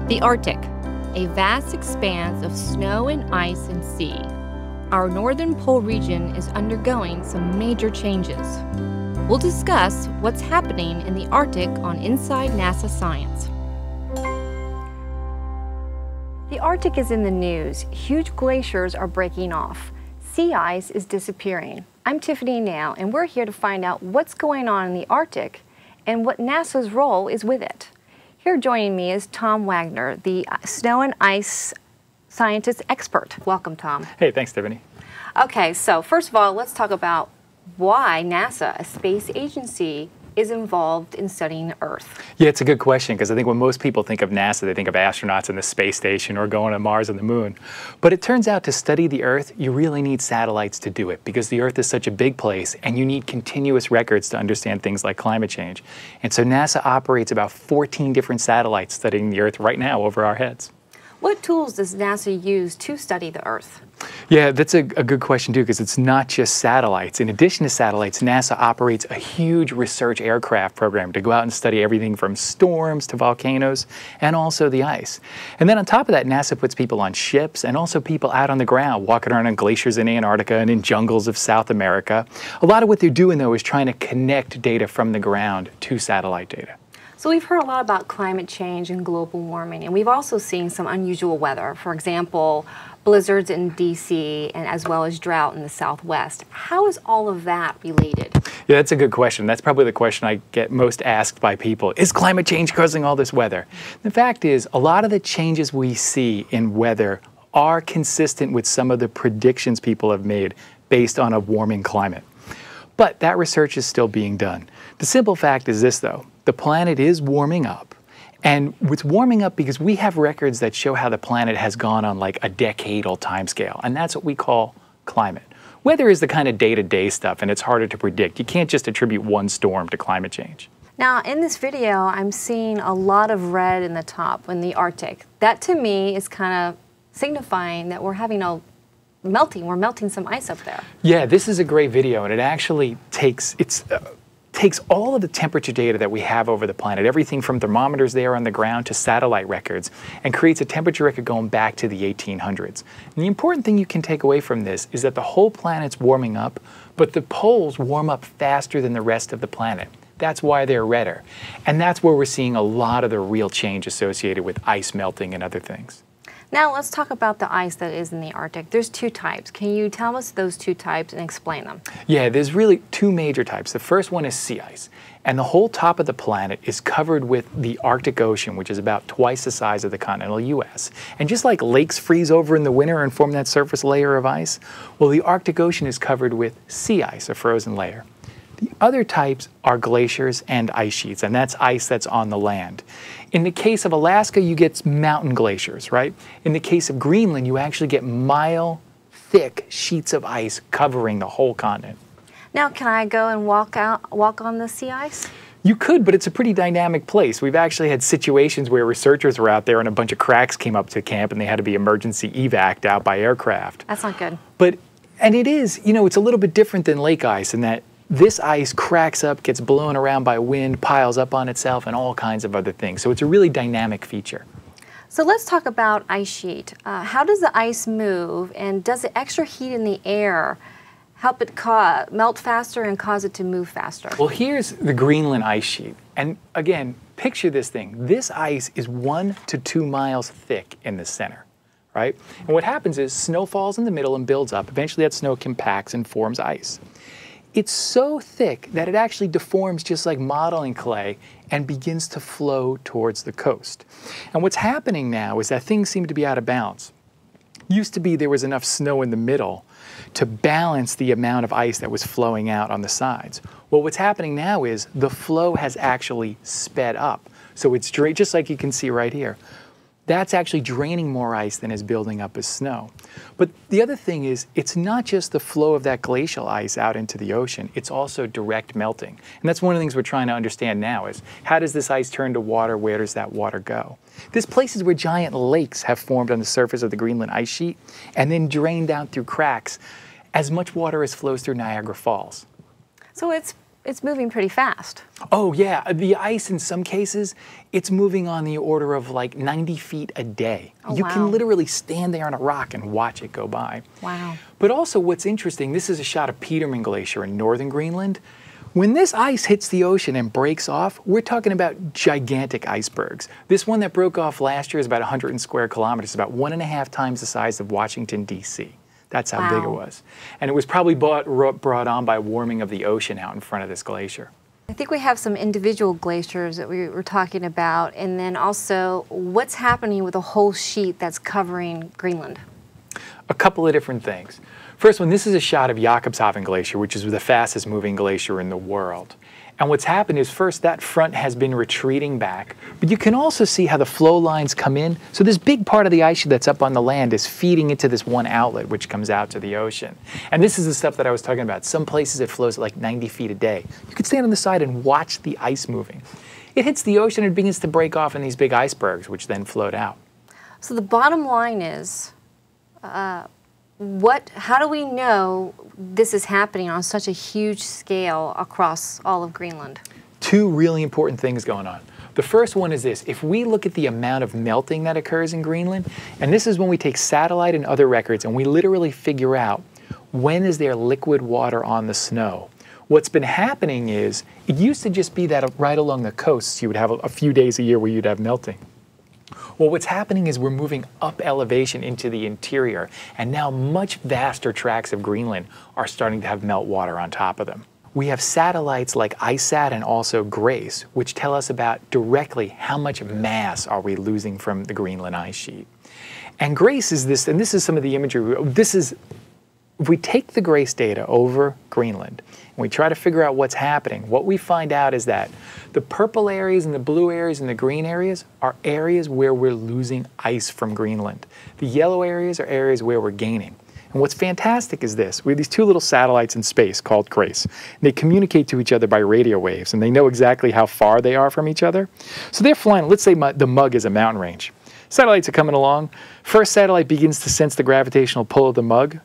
The Arctic, a vast expanse of snow and ice and sea. Our northern pole region is undergoing some major changes. We'll discuss what's happening in the Arctic on Inside NASA Science. The Arctic is in the news. Huge glaciers are breaking off. Sea ice is disappearing. I'm Tiffany Nail, and we're here to find out what's going on in the Arctic and what NASA's role is with it. Here joining me is Tom Wagner, the snow and ice scientist expert. Welcome, Tom. Hey, thanks, Tiffany. Okay, so first of all, let's talk about why NASA, a space agency, is involved in studying the Earth. Yeah, it's a good question, because I think when most people think of NASA, they think of astronauts in the space station or going to Mars and the Moon. But it turns out to study the Earth, you really need satellites to do it, because the Earth is such a big place, and you need continuous records to understand things like climate change. And so NASA operates about 14 different satellites studying the Earth right now over our heads. What tools does NASA use to study the Earth? Yeah, that's a good question too, because it's not just satellites. In addition to satellites, NASA operates a huge research aircraft program to go out and study everything from storms to volcanoes and also the ice. And then on top of that, NASA puts people on ships and also people out on the ground, walking around on glaciers in Antarctica and in jungles of South America. A lot of what they're doing though is trying to connect data from the ground to satellite data. So we've heard a lot about climate change and global warming, and we've also seen some unusual weather. For example, blizzards in DC and as well as drought in the Southwest. How is all of that related? Yeah, that's a good question. That's probably the question I get most asked by people. Is climate change causing all this weather? The fact is, a lot of the changes we see in weather are consistent with some of the predictions people have made based on a warming climate. But that research is still being done. The simple fact is this, though. The planet is warming up, and it's warming up because we have records that show how the planet has gone on like a decadal timescale, and that's what we call climate. Weather is the kind of day-to-day stuff, and it's harder to predict. You can't just attribute one storm to climate change. Now, in this video, I'm seeing a lot of red in the top in the Arctic. That, to me, is kind of signifying that we're having a melting. We're melting some ice up there. Yeah, this is a great video, and it actually takes all of the temperature data that we have over the planet, everything from thermometers there on the ground to satellite records, and creates a temperature record going back to the 1800s. And the important thing you can take away from this is that the whole planet's warming up, but the poles warm up faster than the rest of the planet. That's why they're redder. And that's where we're seeing a lot of the real change associated with ice melting and other things. Now let's talk about the ice that is in the Arctic. There's two types. Can you tell us those two types and explain them? Yeah, there's really two major types. The first one is sea ice. And the whole top of the planet is covered with the Arctic Ocean, which is about twice the size of the continental US. And just like lakes freeze over in the winter and form that surface layer of ice, well, the Arctic Ocean is covered with sea ice, a frozen layer. The other types are glaciers and ice sheets, and that's ice that's on the land. In the case of Alaska, you get mountain glaciers, right? In the case of Greenland, you actually get mile-thick sheets of ice covering the whole continent. Now, can I go and walk on the sea ice? You could, but it's a pretty dynamic place. We've actually had situations where researchers were out there and a bunch of cracks came up to camp and they had to be emergency evac'd out by aircraft. That's not good. And it is, it's a little bit different than lake ice in that this ice cracks up, gets blown around by wind, piles up on itself, and all kinds of other things. So it's a really dynamic feature. So let's talk about ice sheet. How does the ice move, and does the extra heat in the air help it melt faster and cause it to move faster? Well, here's the Greenland Ice Sheet. And again, picture this thing. This ice is 1 to 2 miles thick in the center, right? And what happens is snow falls in the middle and builds up. Eventually that snow compacts and forms ice. It's so thick that it actually deforms just like modeling clay and begins to flow towards the coast. And what's happening now is that things seem to be out of balance. Used to be there was enough snow in the middle to balance the amount of ice that was flowing out on the sides. Well, what's happening now is the flow has actually sped up. So it's just like you can see right here. That's actually draining more ice than is building up as snow. But the other thing is, it's not just the flow of that glacial ice out into the ocean, it's also direct melting. And that's one of the things we're trying to understand now is, how does this ice turn to water? Where does that water go? There's places where giant lakes have formed on the surface of the Greenland Ice Sheet and then drained down through cracks as much water as flows through Niagara Falls. So it's it's moving pretty fast. Oh yeah, the ice in some cases, it's moving on the order of like 90 feet a day. Oh, you wow. can literally stand there on a rock and watch it go by. Wow. But also what's interesting, this is a shot of Petermann Glacier in northern Greenland. When this ice hits the ocean and breaks off, we're talking about gigantic icebergs. This one that broke off last year is about 100 square kilometers, about 1.5 times the size of Washington, D.C. That's how big it was. And it was probably brought on by warming of the ocean out in front of this glacier. I think we have some individual glaciers that we were talking about, and then also what's happening with the whole sheet that's covering Greenland. A couple of different things. First one, this is a shot of Jakobshavn Glacier, which is the fastest moving glacier in the world. And what's happened is first that front has been retreating back, but you can also see how the flow lines come in. So this big part of the ice sheet that's up on the land is feeding into this one outlet which comes out to the ocean. And this is the stuff that I was talking about. Some places it flows at like 90 feet a day. You can stand on the side and watch the ice moving. It hits the ocean and it begins to break off in these big icebergs which then float out. So the bottom line is, how do we know this is happening on such a huge scale across all of Greenland? Two really important things going on. The first one is this: if we look at the amount of melting that occurs in Greenland, and this is when we take satellite and other records and we literally figure out when is there liquid water on the snow. What's been happening is, it used to just be that right along the coasts you would have a few days a year where you'd have melting. Well, what's happening is we're moving up elevation into the interior, and now much vaster tracts of Greenland are starting to have meltwater on top of them. We have satellites like ICESat and also GRACE, which tell us about directly how much mass are we losing from the Greenland ice sheet. And GRACE is this, and this is some of the imagery, if we take the GRACE data over Greenland and we try to figure out what's happening, what we find out is that the purple areas and the blue areas and the green areas are areas where we're losing ice from Greenland. The yellow areas are areas where we're gaining. And what's fantastic is this: we have these two little satellites in space called GRACE. And they communicate to each other by radio waves, and they know exactly how far they are from each other. So they're flying, let's say the Mug is a mountain range. Satellites are coming along. First satellite begins to sense the gravitational pull of the Mug,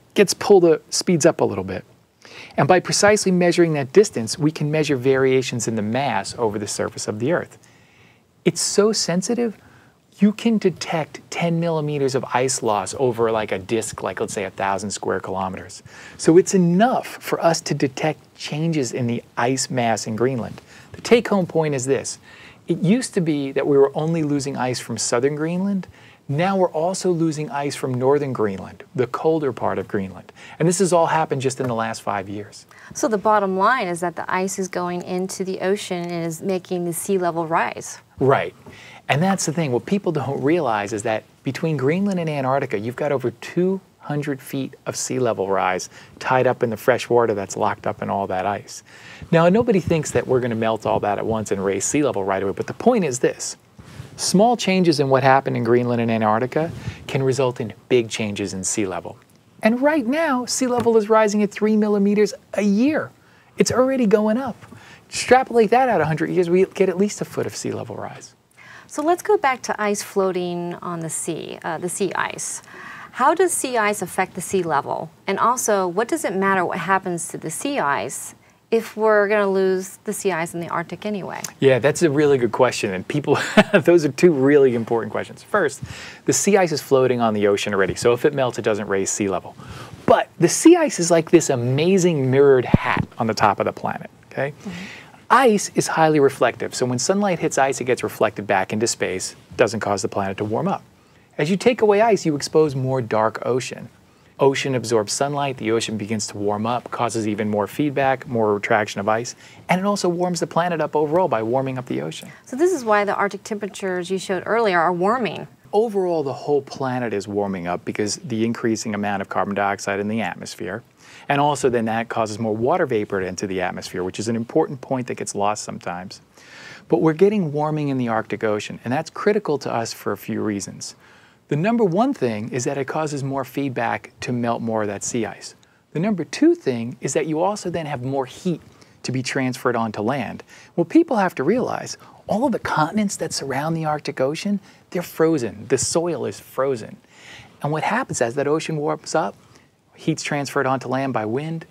speeds up a little bit. And by precisely measuring that distance, we can measure variations in the mass over the surface of the Earth. It's so sensitive, you can detect 10 millimeters of ice loss over like a disk, like let's say 1,000 square kilometers. So it's enough for us to detect changes in the ice mass in Greenland. The take-home point is this: it used to be that we were only losing ice from southern Greenland. Now we're also losing ice from northern Greenland, the colder part of Greenland. And this has all happened just in the last 5 years. So the bottom line is that the ice is going into the ocean and is making the sea level rise. Right. And that's the thing. What people don't realize is that between Greenland and Antarctica, you've got over 200 feet of sea level rise tied up in the fresh water that's locked up in all that ice. Now, nobody thinks that we're going to melt all that at once and raise sea level right away, but the point is this: small changes in what happened in Greenland and Antarctica can result in big changes in sea level. And right now, sea level is rising at 3 millimeters a year. It's already going up. Extrapolate that out 100 years, we get at least a foot of sea level rise. So let's go back to ice floating on the sea ice. How does sea ice affect the sea level? And also, what does it matter what happens to the sea ice if we're going to lose the sea ice in the Arctic anyway? Yeah, that's a really good question. And people, those are two really important questions. First, the sea ice is floating on the ocean already. So if it melts, it doesn't raise sea level. But the sea ice is like this amazing mirrored hat on the top of the planet, okay? Mm-hmm. Ice is highly reflective. So when sunlight hits ice, it gets reflected back into space. Doesn't cause the planet to warm up. As you take away ice, you expose more dark ocean. Ocean absorbs sunlight, the ocean begins to warm up, causes even more feedback, more retraction of ice, and it also warms the planet up overall by warming up the ocean. So this is why the Arctic temperatures you showed earlier are warming. Overall, the whole planet is warming up because the increasing amount of carbon dioxide in the atmosphere, and also then that causes more water vapor to enter the atmosphere, which is an important point that gets lost sometimes. But we're getting warming in the Arctic Ocean, and that's critical to us for a few reasons. The number one thing is that it causes more feedback to melt more of that sea ice. The number two thing is that you also then have more heat to be transferred onto land. Well, people have to realize all of the continents that surround the Arctic Ocean, they're frozen. The soil is frozen. And what happens as that ocean warms up, heat's transferred onto land by wind,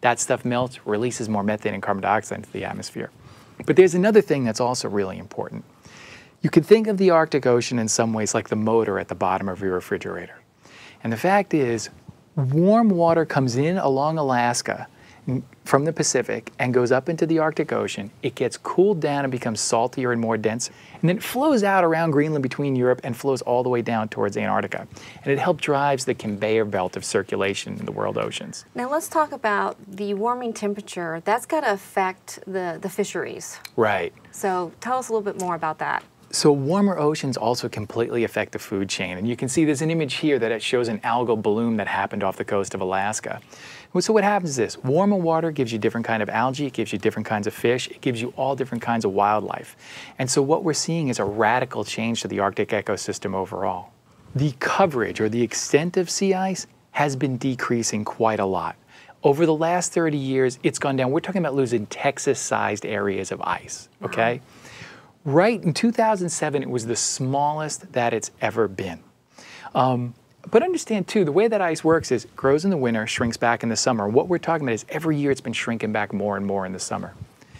That stuff melts, releases more methane and carbon dioxide into the atmosphere. But there's another thing that's also really important. You can think of the Arctic Ocean in some ways like the motor at the bottom of your refrigerator. And the fact is, warm water comes in along Alaska from the Pacific and goes up into the Arctic Ocean. It gets cooled down and becomes saltier and more dense, and then it flows out around Greenland between Europe and flows all the way down towards Antarctica. And it helps drives the conveyor belt of circulation in the world oceans. Now let's talk about the warming temperature. That's got to affect the fisheries. Right. So tell us a little bit more about that. So warmer oceans also completely affect the food chain. And you can see there's an image here that it shows an algal bloom that happened off the coast of Alaska. So what happens is this: warmer water gives you different kind of algae, it gives you different kinds of fish, it gives you all different kinds of wildlife. And so what we're seeing is a radical change to the Arctic ecosystem overall. The coverage or the extent of sea ice has been decreasing quite a lot. Over the last 30 years, it's gone down. We're talking about losing Texas-sized areas of ice, okay? Wow. Right in 2007, it was the smallest that it's ever been. But understand too, the way that ice works is it grows in the winter, shrinks back in the summer. What we're talking about is every year it's been shrinking back more and more in the summer.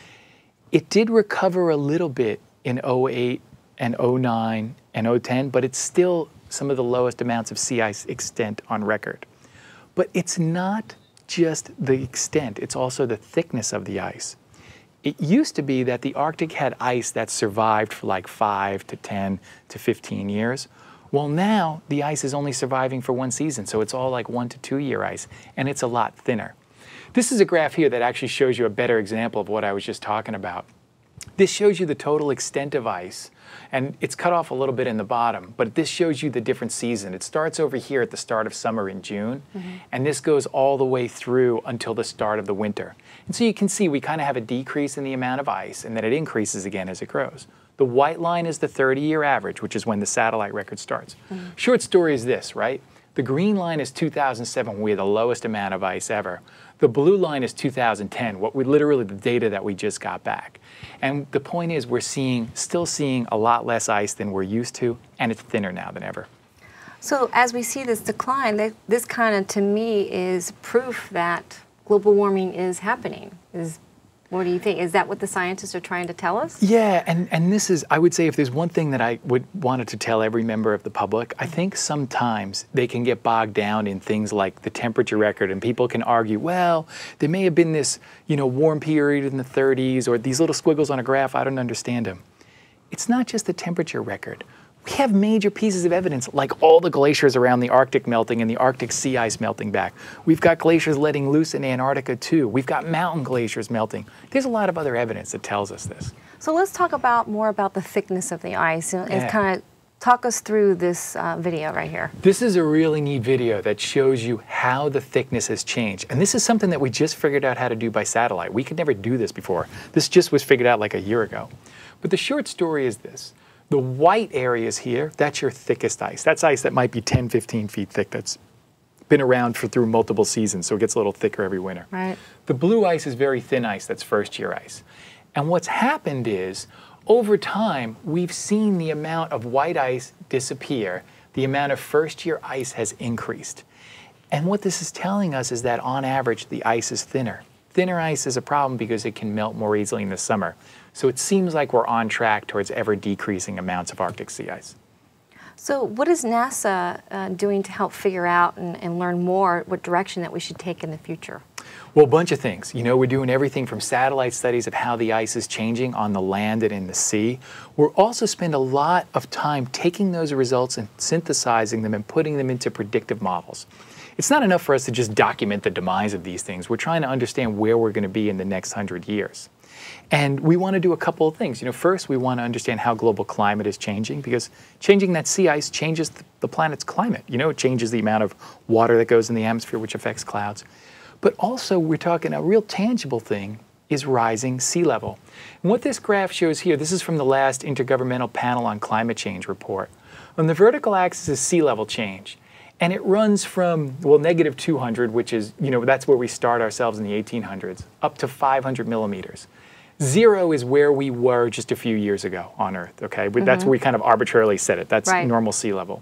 It did recover a little bit in 08 and 09 and 010, but it's still some of the lowest amounts of sea ice extent on record. But it's not just the extent, it's also the thickness of the ice. It used to be that the Arctic had ice that survived for like 5 to 10 to 15 years. Well, now the ice is only surviving for one season, so it's all like 1 to 2 year ice, and it's a lot thinner. This is a graph here that actually shows you a better example of what I was just talking about. This shows you the total extent of ice, and it's cut off a little bit in the bottom, but this shows you the different season. It starts over here at the start of summer in June, and this goes all the way through until the start of the winter. And so you can see we kind of have a decrease in the amount of ice, and then it increases again as it grows. The white line is the 30-year average, which is when the satellite record starts. Short story is this, right? The green line is 2007, when we had the lowest amount of ice ever. The blue line is 2010, literally the data that we just got back. And the point is we're still seeing a lot less ice than we're used to, and it's thinner now than ever. So as we see this decline, this kind of, to me, is proof that global warming is happening. What do you think? Is that what the scientists are trying to tell us? Yeah, and this is, I would say, if there's one thing that I would wanted to tell every member of the public, I think sometimes they can get bogged down in things like the temperature record, and people can argue, well, there may have been this, warm period in the 30s, or these little squiggles on a graph, I don't understand them. It's not just the temperature record. We have major pieces of evidence, like all the glaciers around the Arctic melting and the Arctic sea ice melting back. We've got glaciers letting loose in Antarctica too. We've got mountain glaciers melting. There's a lot of other evidence that tells us this. So let's talk more about the thickness of the ice and kind of talk us through this video right here. This is a really neat video that shows you how the thickness has changed. And this is something that we just figured out how to do by satellite. We could never do this before. This just was figured out like a year ago. But the short story is this. The white areas here, that's your thickest ice. That's ice that might be 10, 15 feet thick. That's been around through multiple seasons, so it gets a little thicker every winter. Right. The blue ice is very thin ice. That's first-year ice. And what's happened is, over time, we've seen the amount of white ice disappear. The amount of first-year ice has increased. And what this is telling us is that, on average, the ice is thinner. Thinner ice is a problem because it can melt more easily in the summer. So it seems like we're on track towards ever-decreasing amounts of Arctic sea ice. So what is NASA doing to help figure out and learn more what direction that we should take in the future? Well, a bunch of things. We're doing everything from satellite studies of how the ice is changing on the land and in the sea. We're also spend a lot of time taking those results and synthesizing them and putting them into predictive models. It's not enough for us to just document the demise of these things. We're trying to understand where we're going to be in the next 100 years. And we want to do a couple of things. First, we want to understand how global climate is changing, because changing that sea ice changes the planet's climate. It changes the amount of water that goes in the atmosphere, which affects clouds. But also, we're talking a real tangible thing is rising sea level. And what this graph shows here, this is from the last Intergovernmental Panel on Climate Change report. On the vertical axis is sea level change. And it runs from, negative 200, which is, that's where we start ourselves in the 1800s, up to 500 millimeters. 0 is where we were just a few years ago on Earth, okay? But that's where we kind of arbitrarily set it. That's normal sea level.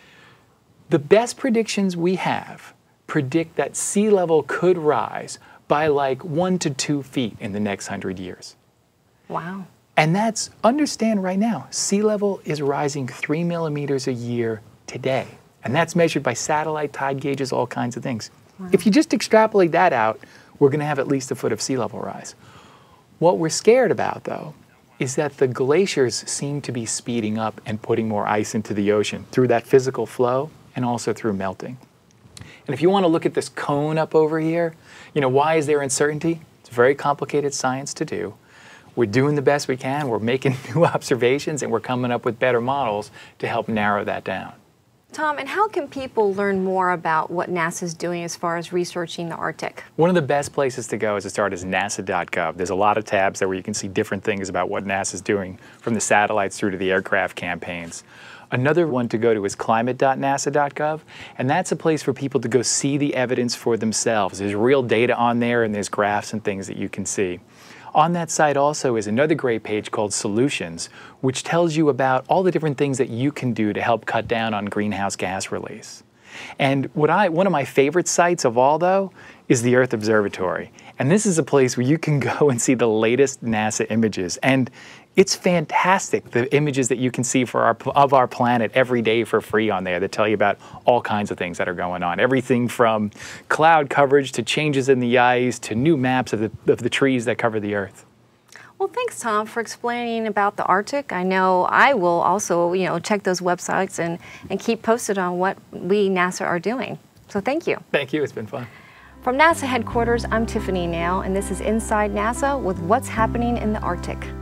The best predictions we have predict that sea level could rise by like 1 to 2 feet in the next 100 years. Wow. And understand right now, sea level is rising 3 millimeters a year today. And that's measured by satellite, tide gauges, all kinds of things. Wow. If you just extrapolate that out, we're going to have at least a foot of sea level rise. What we're scared about, though, is that the glaciers seem to be speeding up and putting more ice into the ocean through that physical flow and also through melting. And if you want to look at this cone up over here, why is there uncertainty? It's very complicated science to do. We're doing the best we can. We're making new observations, and we're coming up with better models to help narrow that down. Tom, and how can people learn more about what NASA's doing as far as researching the Arctic? One of the best places to go is to start is nasa.gov. There's a lot of tabs there where you can see different things about what NASA's doing, from the satellites through to the aircraft campaigns. Another one to go to is climate.nasa.gov, and that's a place for people to go see the evidence for themselves. There's real data on there, and there's graphs and things that you can see. On that site also is another great page called Solutions, which tells you about all the different things that you can do to help cut down on greenhouse gas release. And one of my favorite sites of all, though, is the Earth Observatory. And this is a place where you can go and see the latest NASA images. And it's fantastic, the images that you can see of our planet every day for free on there that tell you about all kinds of things that are going on. Everything from cloud coverage to changes in the ice to new maps of the trees that cover the Earth. Well, thanks, Tom, for explaining about the Arctic. I know I will also, check those websites and keep posted on what we, NASA, are doing. So thank you. Thank you. It's been fun. From NASA headquarters, I'm Tiffany Nail, and this is Inside NASA with what's happening in the Arctic.